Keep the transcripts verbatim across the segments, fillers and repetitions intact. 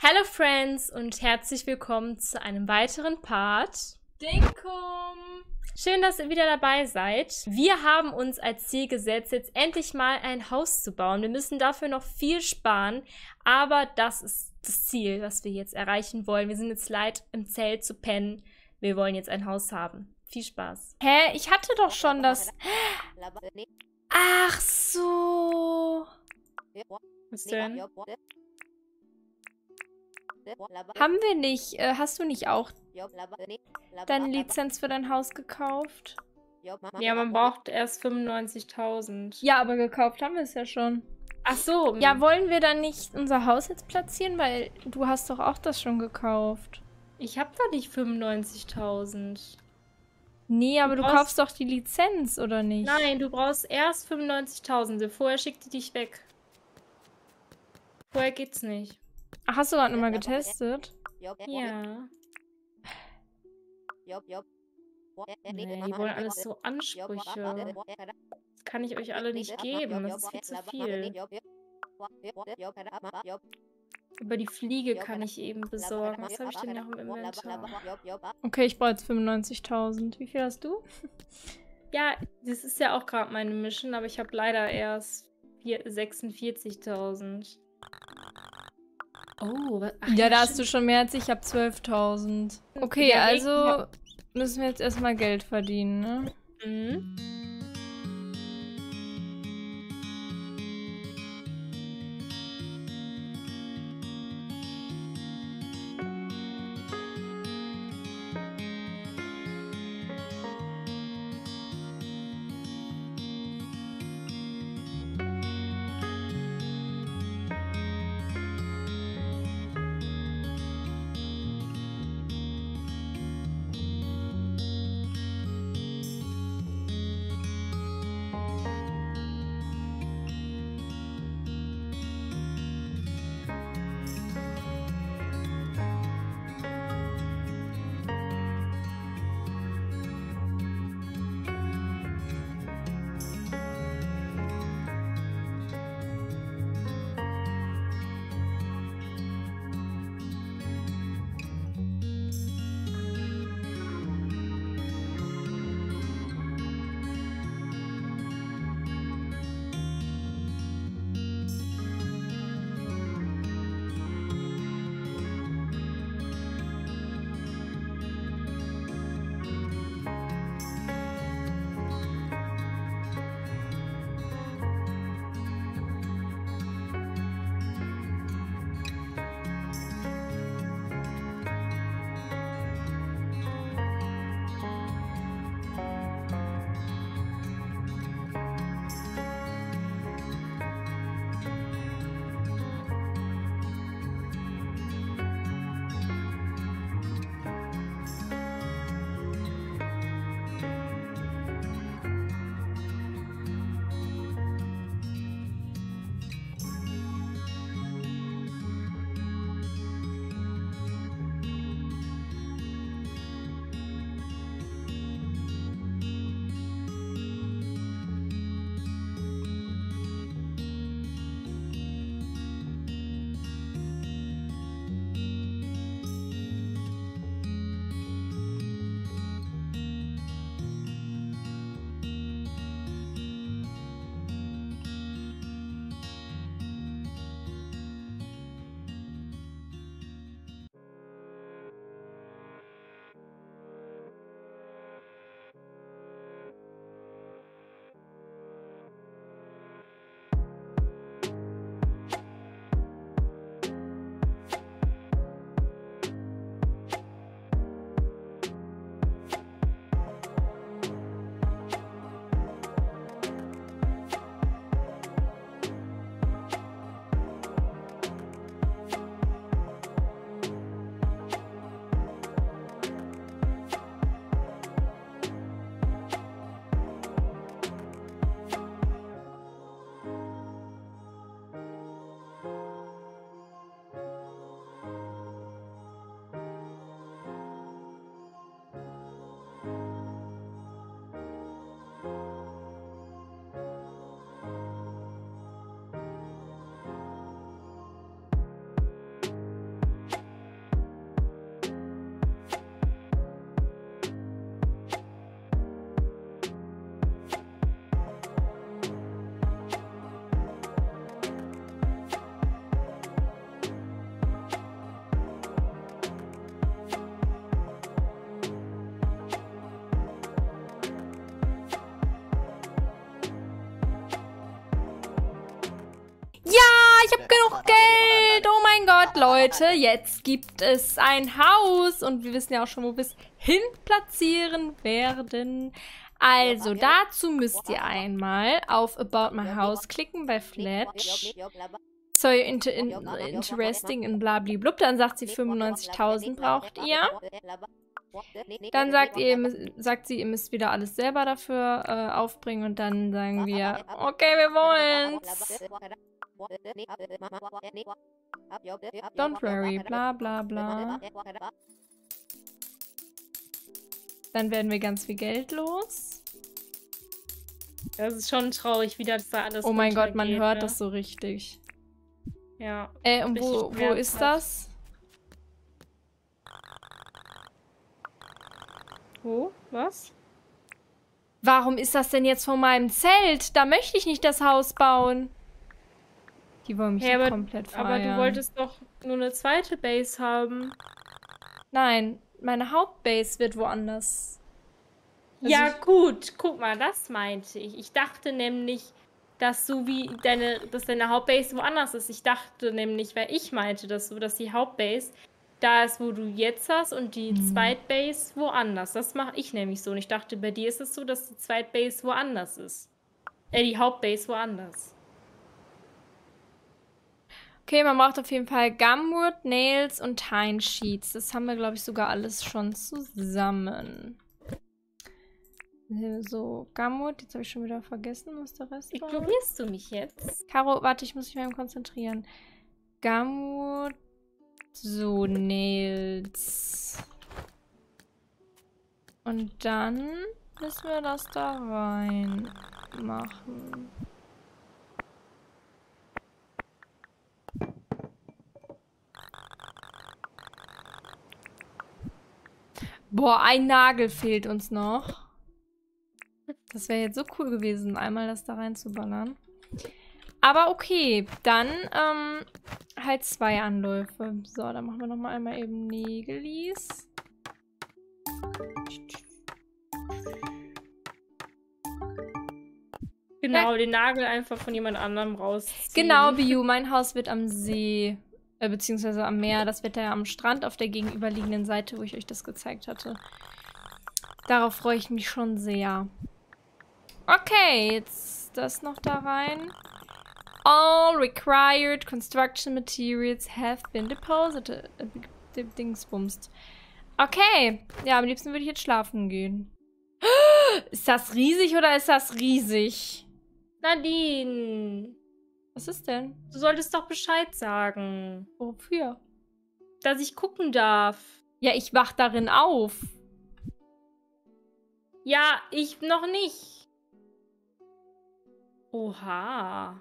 Hallo Friends und herzlich willkommen zu einem weiteren Part. Dinkum! Schön, dass ihr wieder dabei seid. Wir haben uns als Ziel gesetzt, jetzt endlich mal ein Haus zu bauen. Wir müssen dafür noch viel sparen, aber das ist das Ziel, was wir jetzt erreichen wollen. Wir sind jetzt leid, im Zelt zu pennen. Wir wollen jetzt ein Haus haben. Viel Spaß. Hä? Ich hatte doch schon das... Ach so. Was denn? Haben wir nicht. Äh, hast du nicht auch deine Lizenz für dein Haus gekauft? Ja, man braucht erst fünfundneunzigtausend. Ja, aber gekauft haben wir es ja schon. Ach so. Ja, wollen wir dann nicht unser Haus jetzt platzieren? Weil du hast doch auch das schon gekauft. Ich hab doch nicht fünfundneunzigtausend. Nee, aber Du du, brauchst- kaufst doch die Lizenz, oder nicht? Nein, du brauchst erst fünfundneunzigtausend. Vorher schickt die dich weg. Vorher geht's nicht. Ach, hast du gerade nochmal getestet? Ja. Nee, die wollen alles so Ansprüche. Das kann ich euch alle nicht geben. Das ist viel zu viel. Über die Fliege kann ich eben besorgen. Was habe ich denn noch im Inventar? Okay, ich brauche jetzt fünfundneunzigtausend. Wie viel hast du? Ja, das ist ja auch gerade meine Mission, aber ich habe leider erst sechsundvierzigtausend. Oh, was? Ach, Ja, da hast stimmt. du schon mehr als ich. Ich habe zwölftausend. Okay, Ja, also ja. müssen wir jetzt erstmal Geld verdienen, ne? Mhm. ich habe genug Geld. Oh mein Gott, Leute. Jetzt gibt es ein Haus. Und wir wissen ja auch schon, wo wir es hin platzieren werden. Also, dazu müsst ihr einmal auf About My House klicken bei Fletch. So inter in interesting in blablablub. Dann sagt sie, fünfundneunzigtausend braucht ihr. Dann sagt, ihr, sagt sie, ihr müsst wieder alles selber dafür äh, aufbringen. Und dann sagen wir, okay, wir wollen's. Don't worry, bla bla bla. Dann werden wir ganz viel Geld los. Das ist schon traurig, wie das da alles Oh mein Gott, man hört ne? das so richtig. Ja. Äh, und wo, wo ist das? Wo? Was? Warum ist das denn jetzt von meinem Zelt? Da möchte ich nicht das Haus bauen. Die wollen mich hey, aber, komplett feiern. Aber du wolltest doch nur eine zweite Base haben. Nein, meine Hauptbase wird woanders. Also ja, ich gut. Guck mal, das meinte ich. Ich dachte nämlich, dass so wie deine, dass deine Hauptbase woanders ist. Ich dachte nämlich, weil ich meinte, dass so, dass die Hauptbase da ist, wo du jetzt hast und die hm. Zweitbase woanders. Das mache ich nämlich so. Und ich dachte, bei dir ist es so, dass die Zweitbase woanders ist. Äh, die Hauptbase woanders. Okay, man braucht auf jeden Fall Gumwood, Nails und Tine Sheets. Das haben wir, glaube ich, sogar alles schon zusammen. So, Gumwood. Jetzt habe ich schon wieder vergessen, was der Rest war. Ignorierst du mich jetzt? Caro, warte, ich muss mich mal konzentrieren. Gumwood. So, Nails. Und dann müssen wir das da rein machen. Boah, ein Nagel fehlt uns noch. Das wäre jetzt so cool gewesen, einmal das da reinzuballern. Aber okay, dann ähm, halt zwei Anläufe. So, dann machen wir nochmal einmal eben Nägelis. Genau, ja. Den Nagel einfach von jemand anderem rausziehen. Genau, Biu, mein Haus wird am See, äh, beziehungsweise am Meer. Das wird ja am Strand auf der gegenüberliegenden Seite, wo ich euch das gezeigt hatte. Darauf freue ich mich schon sehr. Okay, jetzt das noch da rein. All required construction materials have been deposited. Äh, Dingsbumst. Okay. Ja, am liebsten würde ich jetzt schlafen gehen. Ist das riesig oder ist das riesig? Nadine. Was ist denn? Du solltest doch Bescheid sagen. Wofür? Dass ich gucken darf. Ja, ich wach darin auf. Ja, ich noch nicht. Oha.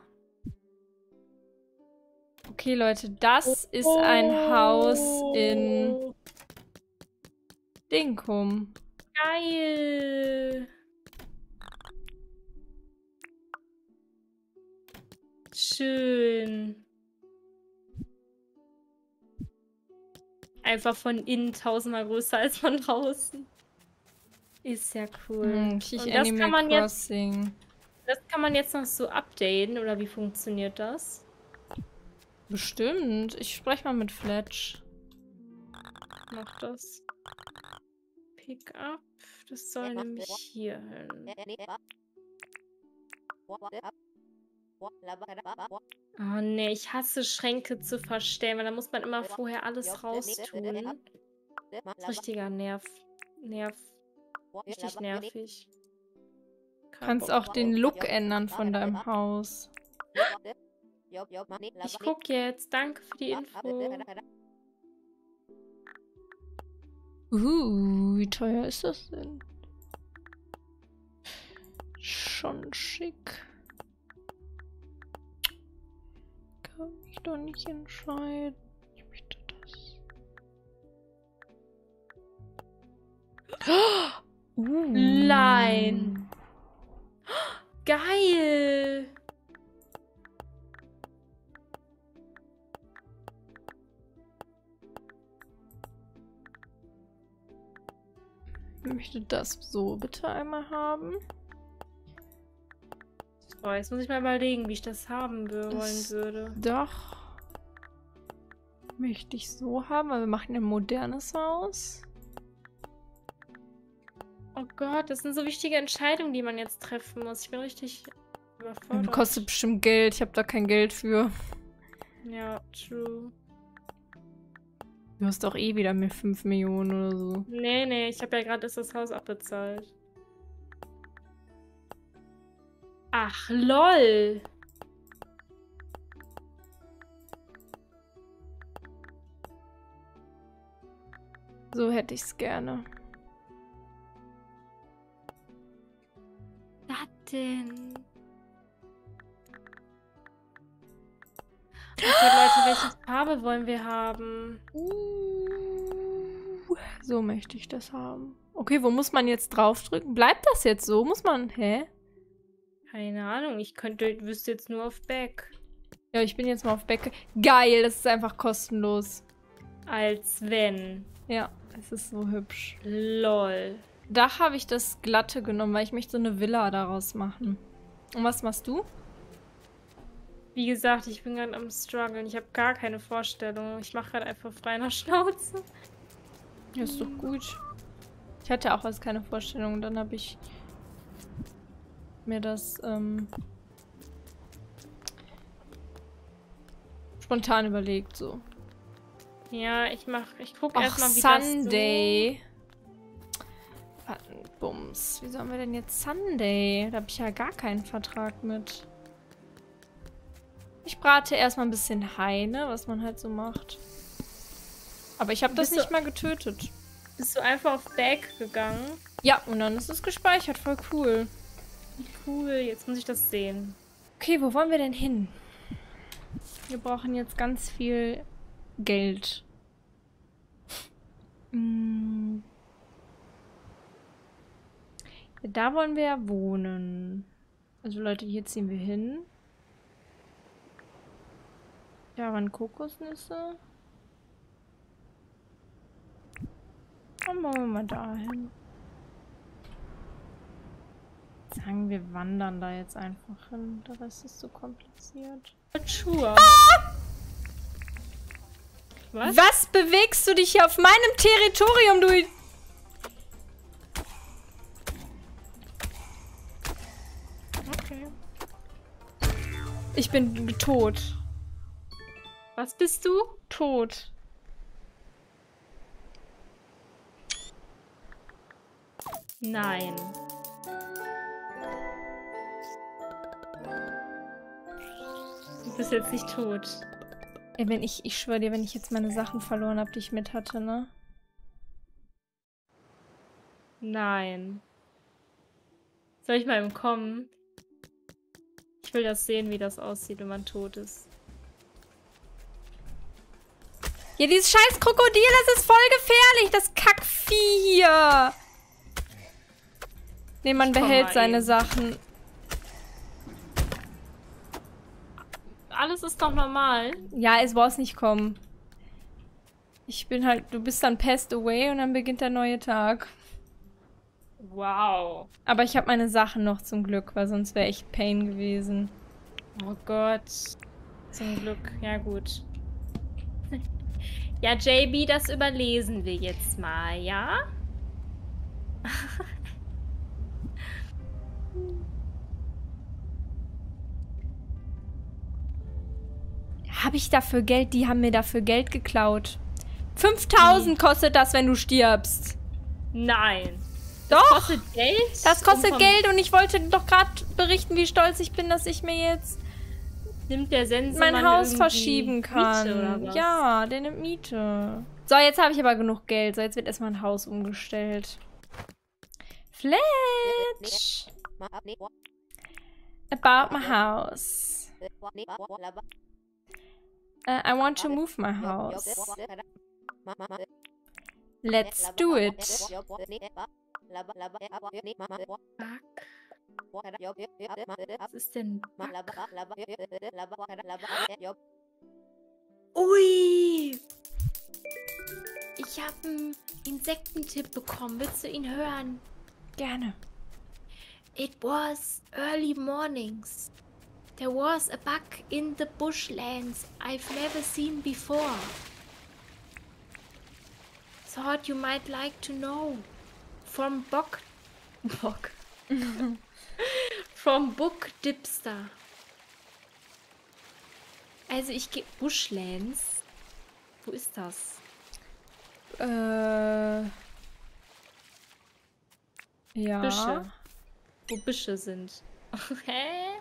Okay, Leute, das ist ein Haus in Dinkum. Geil. Schön. Einfach von innen tausendmal größer als von draußen. Ist ja cool. Hm, ich Und das kann man Crossing. jetzt. Das kann man jetzt noch so updaten, oder wie funktioniert das? Bestimmt. Ich spreche mal mit Fletch. Mach das. Pick up. Das soll nämlich hier hin. Oh ne, ich hasse Schränke zu verstellen, weil da muss man immer vorher alles raustun. Das ist richtiger Nerv. Nerv. Richtig nervig. Du kannst auch den Look ändern von deinem Haus. Ich guck jetzt. Danke für die Info. Uh, wie teuer ist das denn? Schon schick. Kann mich doch nicht entscheiden. Ich möchte das. Uh. Nein. Geil. Ich möchte das so bitte einmal haben. Boah, jetzt muss ich mal überlegen, wie ich das haben wollen Das- würde. Doch. Möchte ich so haben, weil wir machen ein modernes Haus. Oh Gott, das sind so wichtige Entscheidungen, die man jetzt treffen muss. Ich bin richtig überfordert. Kostet bestimmt Geld. Ich habe da kein Geld für. Ja, true. Du hast doch eh wieder mir fünf Millionen oder so. Nee, nee, ich habe ja gerade erst das Haus abbezahlt. Ach, lol. So hätte ich's gerne. Was denn? Okay, Leute, welche Farbe wollen wir haben? Uh, so möchte ich das haben. Okay, wo muss man jetzt draufdrücken? Bleibt das jetzt so? Muss man... Hä? Keine Ahnung, ich könnte, ich wüsste jetzt nur auf Back. Ja, ich bin jetzt mal auf Back. Geil, das ist einfach kostenlos. Als wenn. Ja, es ist so hübsch. Lol. Dach habe ich das glatte genommen, weil ich möchte so eine Villa daraus machen. Und was machst du? Wie gesagt, ich bin gerade am struggeln. Ich habe gar keine Vorstellung. Ich mache gerade einfach frei nach Schnauze. Ja, ist doch gut. Ich hatte auch was keine Vorstellung. Dann habe ich mir das ähm, spontan überlegt, so. Ja, ich mach, ich gucke Ach, erstmal, wie Sunday. Bums. Wie sollen wir denn jetzt Sunday? Da habe ich ja gar keinen Vertrag mit. Ich brate erstmal ein bisschen Heine, was man halt so macht. Aber ich habe das Bist nicht du- mal getötet. das so... Bist du einfach auf Back gegangen? Ja, und dann ist es gespeichert. Voll cool. Cool, jetzt muss ich das sehen. Okay, wo wollen wir denn hin? Wir brauchen jetzt ganz viel Geld. Mm. Ja, da wollen wir ja wohnen. Also Leute, hier ziehen wir hin. Da waren Kokosnüsse. Dann machen wir mal dahin. Sagen wir wandern da jetzt einfach hin. Der Rest ist so kompliziert. Schuhe. Was? Was bewegst du dich hier auf meinem Territorium, du... Okay. Ich bin tot. Was bist du? Tot. Nein. Du bist jetzt nicht tot. Ey, wenn ich, ich schwöre dir, wenn ich jetzt meine Sachen verloren habe, die ich mit hatte, ne? Nein. Soll ich mal kommen? Ich will das sehen, wie das aussieht, wenn man tot ist. Ja, dieses scheiß Krokodil, das ist voll gefährlich, das Kackvieh hier. Nee, man Ich komm behält mal seine eben. Sachen. Alles ist doch normal. Ja, es brauchst nicht kommen. Ich bin halt, du bist dann passed away und dann beginnt der neue Tag. Wow. Aber ich habe meine Sachen noch zum Glück, weil sonst wäre echt Pain gewesen. Oh Gott. Zum Glück. Ja, gut. Ja, J B, das überlesen wir jetzt mal, ja? Habe ich dafür Geld? Die haben mir dafür Geld geklaut. fünftausend kostet das, wenn du stirbst. Nein. Doch, Kostet Geld? das kostet Um vom- Geld und ich wollte doch gerade berichten, wie stolz ich bin, dass ich mir jetzt Nimmt der Sensor mein Haus verschieben kann. Miete oder was? Ja, der nimmt Miete. So, jetzt habe ich aber genug Geld. So, jetzt wird erstmal ein Haus umgestellt. Fletch. About my house. Uh, I want to move my house. Let's do it. Fuck. Was ist denn Bug? Ui! Ich habe einen Insektentipp bekommen. Willst du ihn hören? Gerne. It was early mornings. There was a bug in the bushlands I've never seen before. Thought you might like to know. From Bock... Bock. From Book Dipster. Also ich gehe... Bushlands? Wo ist das? Äh... Ja. Büsche. Wo Büsche sind. Hä?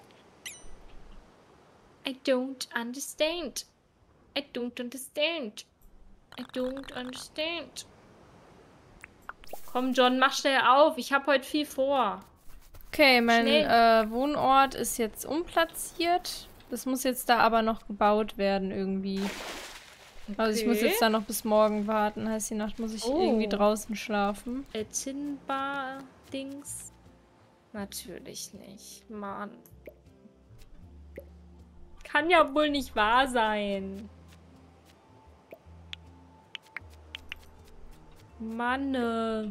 I don't understand. I don't understand. I don't understand. Komm, John, mach schnell auf. Ich habe heute viel vor. Okay, mein Schnell. äh, Wohnort ist jetzt umplatziert. Das muss jetzt da aber noch gebaut werden irgendwie. Also ich muss Okay. jetzt da noch bis morgen warten. Heißt, die Nacht muss ich Oh. irgendwie draußen schlafen. Äh, Tinbar-Dings? Natürlich nicht. Mann. Kann ja wohl nicht wahr sein. Mann. äh.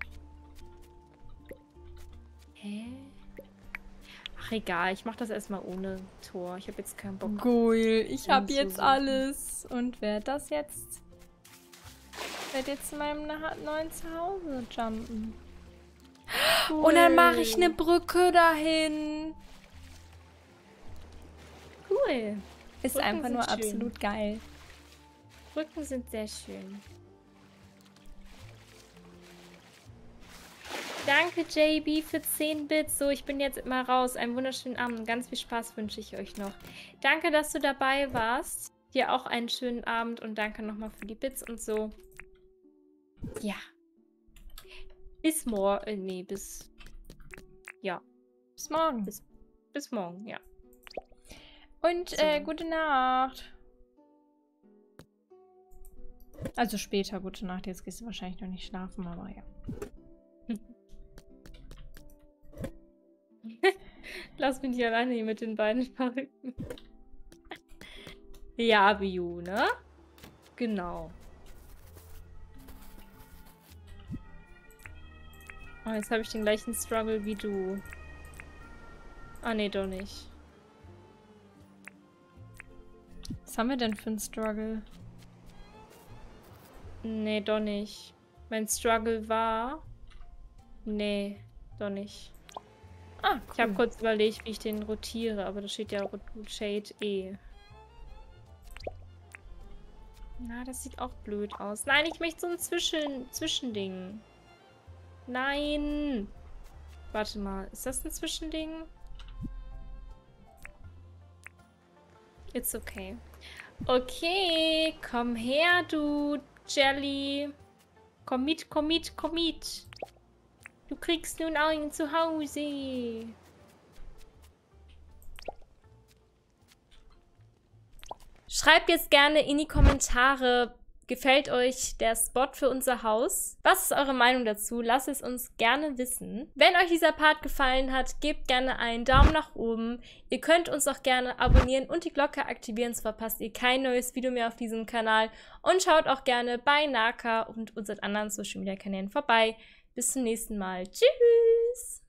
Hä? Ach egal, ich mach das erstmal ohne Tor. Ich habe jetzt keinen Bock. Cool, ich Um habe zu jetzt suchen. alles. Und werde das jetzt... werde jetzt in meinem na- neuen Zuhause jumpen. Cool. Und dann mache ich eine Brücke dahin. Cool. Ist Brücken einfach nur sind schön. absolut geil. Brücken sind sehr schön. Danke, J B, für zehn Bits. So, ich bin jetzt immer raus. Einen wunderschönen Abend. Ganz viel Spaß wünsche ich euch noch. Danke, dass du dabei warst. Dir auch einen schönen Abend und danke nochmal für die Bits und so. Ja. Bis morgen. Äh, nee, bis... Ja, Bis morgen. Bis- bis morgen, ja. Und So. äh, gute Nacht. Also später, gute Nacht. Jetzt gehst du wahrscheinlich noch nicht schlafen, aber ja. Lass mich nicht alleine hier mit den beiden Verrückten. Ja, Biu, ne? Genau. Oh, jetzt habe ich den gleichen Struggle wie du. Ah, nee, doch nicht. Was haben wir denn für einen Struggle? Nee, doch nicht. Mein Struggle war... Nee, doch nicht. Ah, cool. Ich habe kurz überlegt, wie ich den rotiere, aber da steht ja Shade E. Na, das sieht auch blöd aus. Nein, ich möchte so ein Zwischen Zwischending. Nein! Warte mal, ist das ein Zwischending? It's okay. Okay, komm her, du Jelly. Komm mit, komm mit, komm mit. Du kriegst nun ein Zuhause. Schreibt jetzt gerne in die Kommentare, gefällt euch der Spot für unser Haus? Was ist eure Meinung dazu? Lasst es uns gerne wissen. Wenn euch dieser Part gefallen hat, gebt gerne einen Daumen nach oben. Ihr könnt uns auch gerne abonnieren und die Glocke aktivieren, so verpasst ihr kein neues Video mehr auf diesem Kanal. Und schaut auch gerne bei Naka und unseren anderen Social Media Kanälen vorbei. Bis zum nächsten Mal. Tschüss!